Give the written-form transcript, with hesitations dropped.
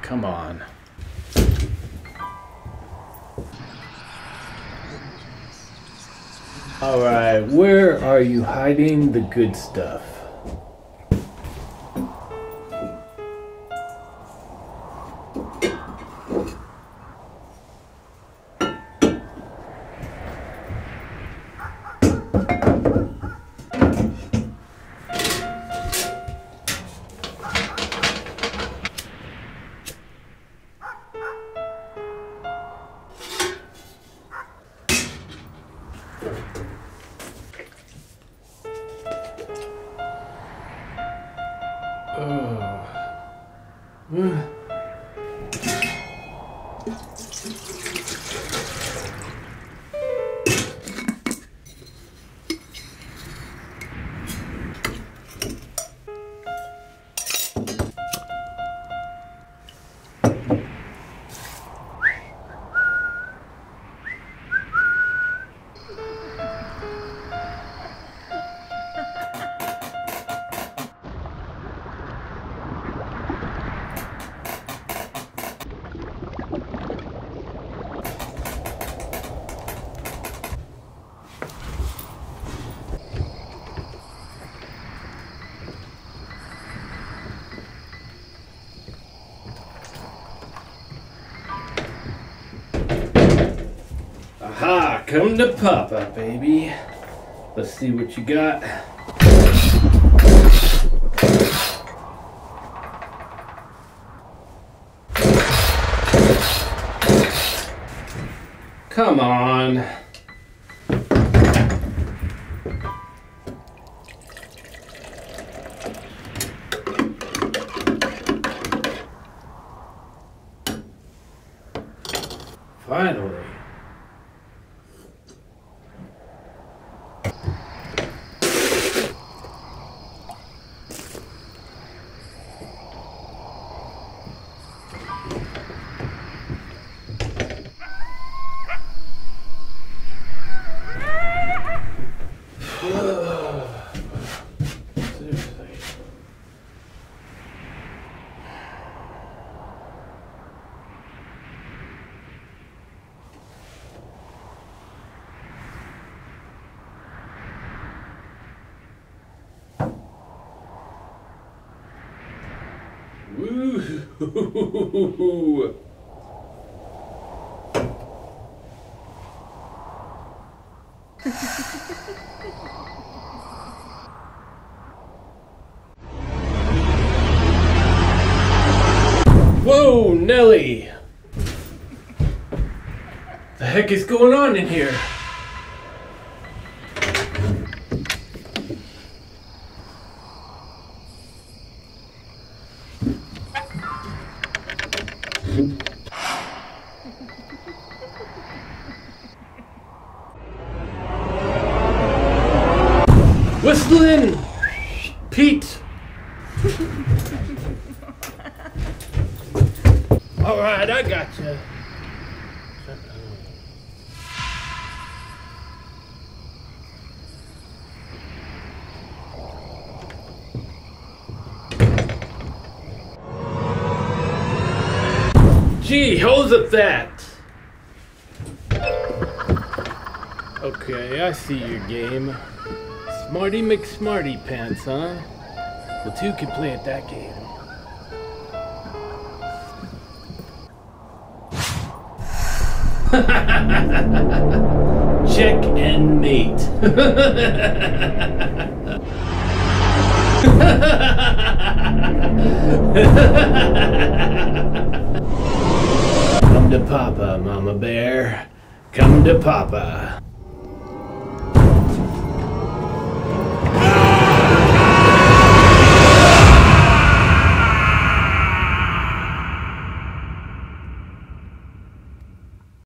come on. Alright, where are you hiding the good stuff? Aha, come to Papa, baby. Let's see what you got. Come on. Finally. Seriously. Woo! Whoa, Nelly! The heck is going on in here? Whistling! Pete! Alright, I got you. Gee, hose up that! Okay, I see your game. Smarty McSmarty Pants, huh? Well, two can play at that game. Check and mate. Come to Papa, Mama Bear. Come to Papa.